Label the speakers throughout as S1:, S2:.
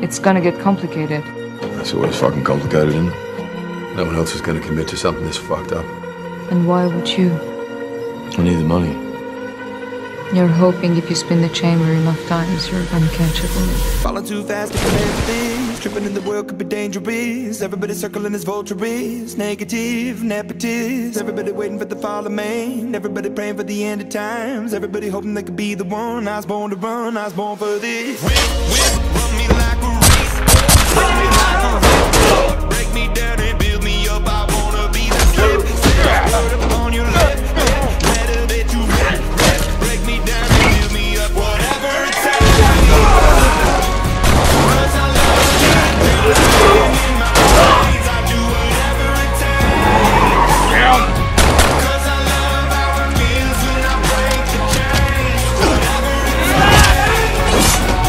S1: it's gonna get complicated.
S2: That's always fucking complicated, isn't it? No one else is gonna commit to something this fucked up.
S1: And why would you?
S2: I need the money.
S1: You're hoping if you spin the chamber enough times, you're gonna catch a bullet.
S3: Falling too fast to connect things. Tripping in the world could be dangerous. Everybody circling as vultures. Negative, nepotist. Everybody waiting for the fall of man. Everybody praying for the end of times. Everybody hoping they could be the one. I was born to run, I was born for this. Run me like a race. Run me like a race. Break me down and build me up. I wanna be the slave. Word up on your left. Better that you rest. Break me down and build me up. Whatever it takes. Cause I love you. In my veins, I do whatever it takes. Cause I love how it feels when I break the chains. Whatever it takes.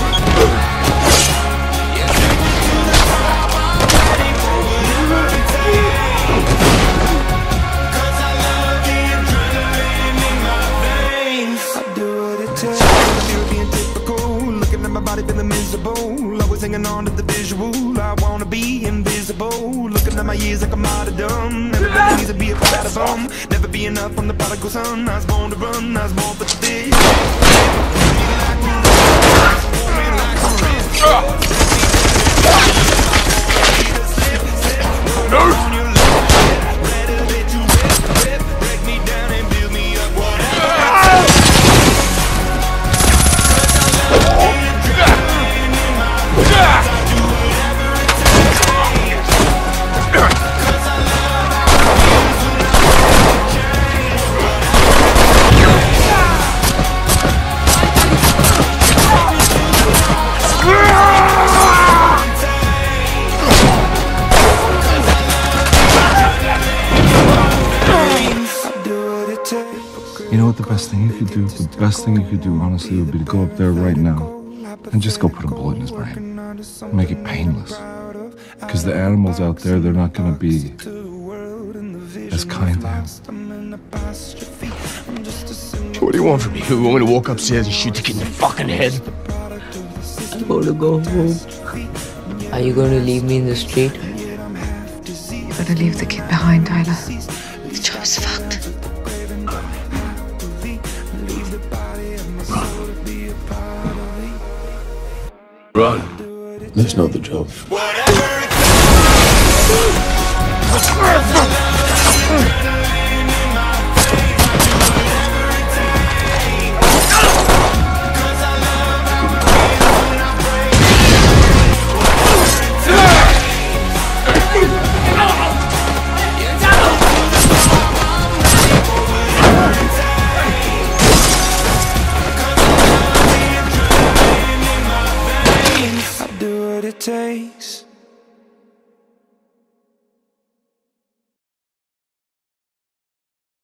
S3: Yeah, take me to the top. I'm ready for whatever it takes. Cause I love the adrenaline in my veins. I do what it takes. You're being typical. Looking at my body feeling miserable. Always hanging on to the visual. I wanna be invisible. Looking at my years like I'm out of dumb. Everybody needs to be a part of them. Never be enough on the prodigal son. I was born to run, I was born for this.
S4: You know what the best thing you could do? The best thing you could do, honestly, would be to go up there right now and just go put a bullet in his brain. Make it painless. Because the animals out there, they're not going to be as kind to him.
S2: What do you want from me? You want me to walk upstairs and shoot the kid in the fucking head?
S5: I want to go home. Are you going to leave me in the street?
S1: You gotta leave the kid behind, Tyler. The job's fucked.
S2: Run. That's not the job.
S3: Whatever it takes.